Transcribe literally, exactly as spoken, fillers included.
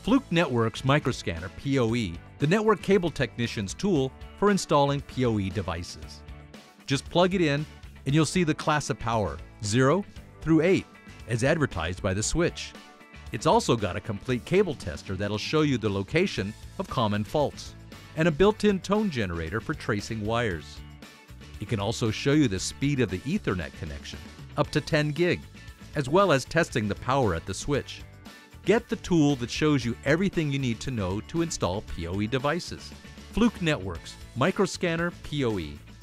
Fluke Network's MicroScanner P O E, the network cable technician's tool for installing P O E devices. Just plug it in and you'll see the class of power, zero through eight, as advertised by the switch. It's also got a complete cable tester that'll show you the location of common faults, and a built-in tone generator for tracing wires. It can also show you the speed of the Ethernet connection, up to ten gig, as well as testing the power at the switch. Get the tool that shows you everything you need to know to install P O E devices. Fluke Networks, MicroScanner P O E.